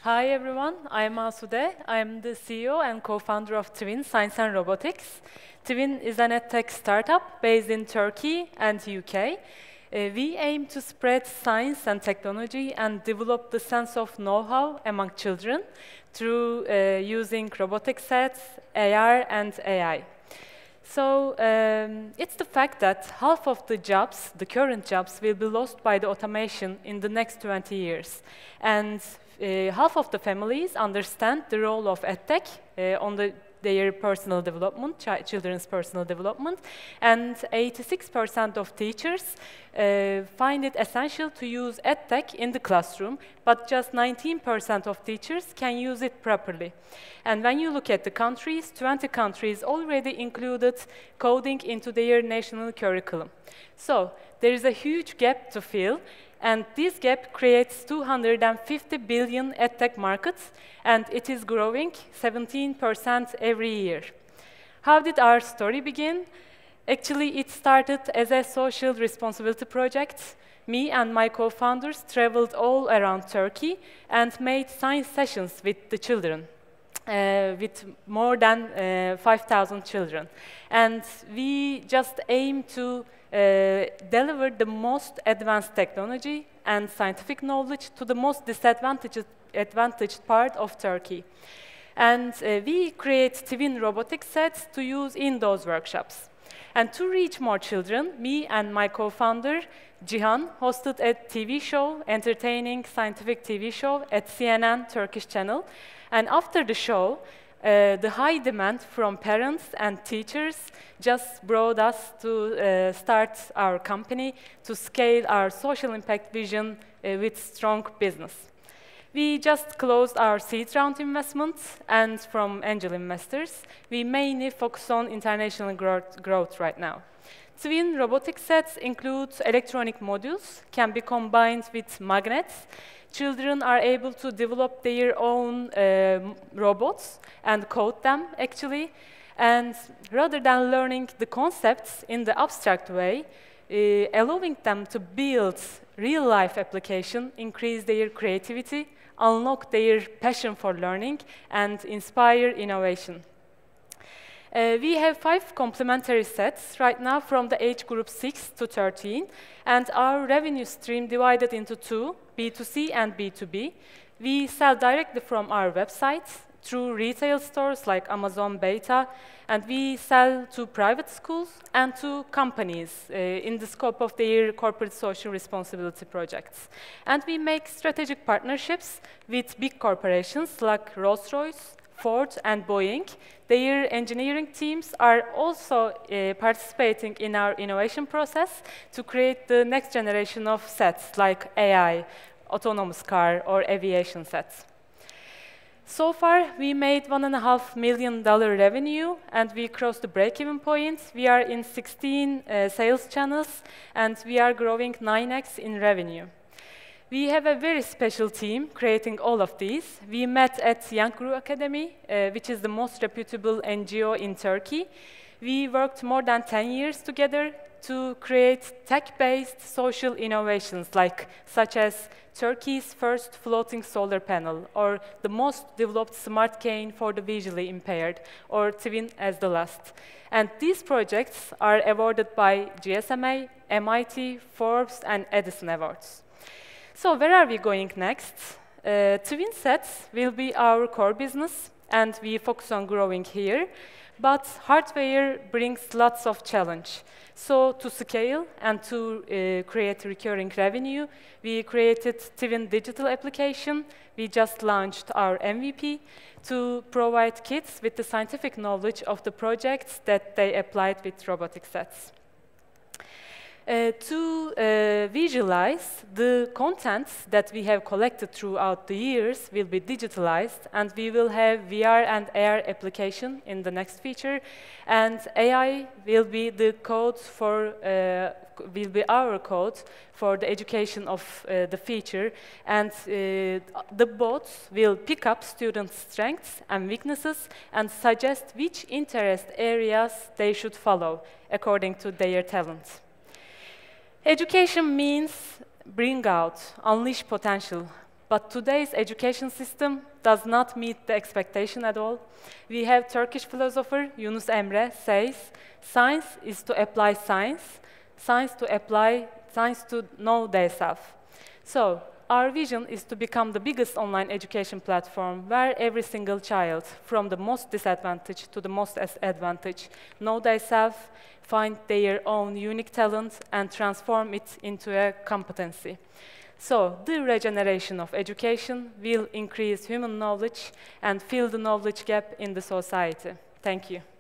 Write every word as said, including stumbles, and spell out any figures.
Hi everyone, I'm Asude. I'm the C E O and co-founder of Twin, Science and Robotics. Twin is an EdTech startup based in Turkey and U K. Uh, we aim to spread science and technology and develop the sense of know-how among children through uh, using robotic sets, A R, and A I. So um, it's the fact that half of the jobs, the current jobs, will be lost by the automation in the next twenty years. And uh, half of the families understand the role of EdTech uh, on the, their personal development, ch children's personal development, and eighty-six percent of teachers uh, find it essential to use EdTech in the classroom, but just nineteen percent of teachers can use it properly. And when you look at the countries, twenty countries already included coding into their national curriculum. So there is a huge gap to fill, and this gap creates two hundred fifty billion EdTech markets, and it is growing seventeen percent every year. How did our story begin? Actually, it started as a social responsibility project. Me and my co-founders traveled all around Turkey and made science sessions with the children. Uh, with more than uh, five thousand children. And we just aim to uh, deliver the most advanced technology and scientific knowledge to the most disadvantaged advantaged part of Turkey. And uh, we create twin robotic sets to use in those workshops. And to reach more children, me and my co-founder, Cihan, hosted a T V show, entertaining scientific T V show at C N N Turkish channel. And after the show, uh, the high demand from parents and teachers just brought us to uh, start our company to scale our social impact vision uh, with strong business. We just closed our seed round investment, and from angel investors, we mainly focus on international growth, growth right now. Twin robotic sets include electronic modules, can be combined with magnets. Children are able to develop their own uh, robots and code them, actually. And rather than learning the concepts in the abstract way, uh, allowing them to build real-life application, increase their creativity, unlock their passion for learning, and inspire innovation. Uh, we have five complementary sets right now from the age group six to thirteen, and our revenue stream divided into two, B two C and B two B. We sell directly from our website through retail stores like Amazon Beta, and we sell to private schools and to companies uh, in the scope of their corporate social responsibility projects. And we make strategic partnerships with big corporations like Rolls-Royce, Ford, and Boeing. Their engineering teams are also uh, participating in our innovation process to create the next generation of sets like A I, autonomous car, or aviation sets. So far, we made one and a half million dollar revenue, and we crossed the break-even point. We are in sixteen uh, sales channels, and we are growing nine X in revenue. We have a very special team creating all of these. We met at Young Guru Academy, uh, which is the most reputable N G O in Turkey. We worked more than ten years together to create tech-based social innovations, like such as Turkey's first floating solar panel, or the most developed smart cane for the visually impaired, or Twin as the last. And these projects are awarded by G S M A, M I T, Forbes, and Edison Awards. So where are we going next? Uh, Twin sets will be our core business, and we focus on growing here. But hardware brings lots of challenge. So to scale and to uh, create recurring revenue, we created Twin digital application. We just launched our M V P to provide kids with the scientific knowledge of the projects that they applied with robotic sets. Uh, to uh, visualize the contents that we have collected throughout the years will be digitalized, and we will have V R and A R application in the next feature, and A I will be the code for uh, will be our code for the education of uh, the feature, and uh, the bots will pick up students' strengths and weaknesses and suggest which interest areas they should follow according to their talents. Education means bring out, unleash potential, But today's education system does not meet the expectation at all. We have Turkish philosopher Yunus Emre says, science is to apply science, science to apply science to know thyself. So, our vision is to become the biggest online education platform where every single child, from the most disadvantaged to the most advantaged, know thyself, find their own unique talent, and transform it into a competency. So, the regeneration of education will increase human knowledge and fill the knowledge gap in the society. Thank you.